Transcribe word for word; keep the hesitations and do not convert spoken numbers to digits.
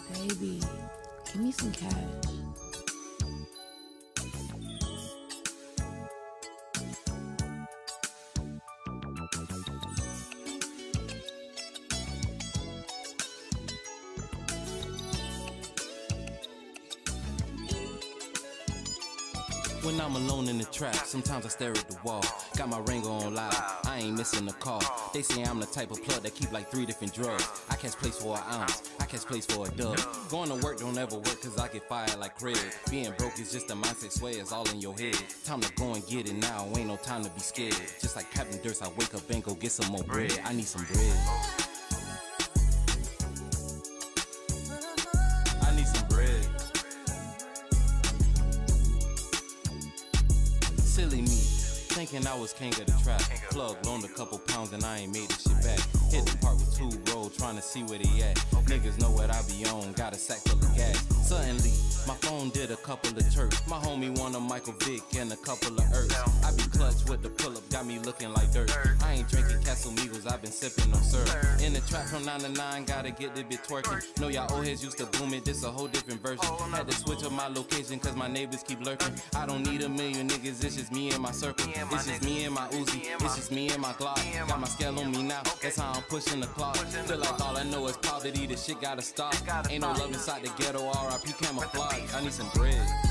Baby, give me some cash. When I'm alone in the trap, sometimes I stare at the wall. Got my Ringo on loud, I ain't missing the call. They say I'm the type of plug that keep like three different drugs. I catch plays for an ounce, I catch plays for a dub. Going to work don't ever work cause I get fired like Craig. Being broke is just a mindset sway, it's all in your head. Time to go and get it now, ain't no time to be scared. Just like Captain Durst, I wake up and go get some more bread. I need some bread. I need some bread. Silly me, thinking I was king of the trap. Plug loaned a couple pounds and I ain't made this shit back. Hit the park with two roll, trying to see where they at. Niggas know what I be on, got a sack full of gas. Suddenly, my phone did a couple of chirps. My homie won a Michael Vick and a couple of Earths. I be clutch with the pull-up, got me looking like dirt. I ain't drinking Casamigos, I been sipping on syrup. In the trap from nine to nine, gotta get this bitch twerking. Know y'all old heads used to boom it, this a whole different version. Had to switch up my location cause my neighbors keep lurking. I don't need a million niggas, it's just me and my circle. It's just me and my Uzi, it's just me and my Glock. Got my scale on me now, that's how I'm pushing the clock. Feel like all I know is poverty, this shit gotta stop. Ain't no love inside the ghetto, R I P camouflage. I need some bread.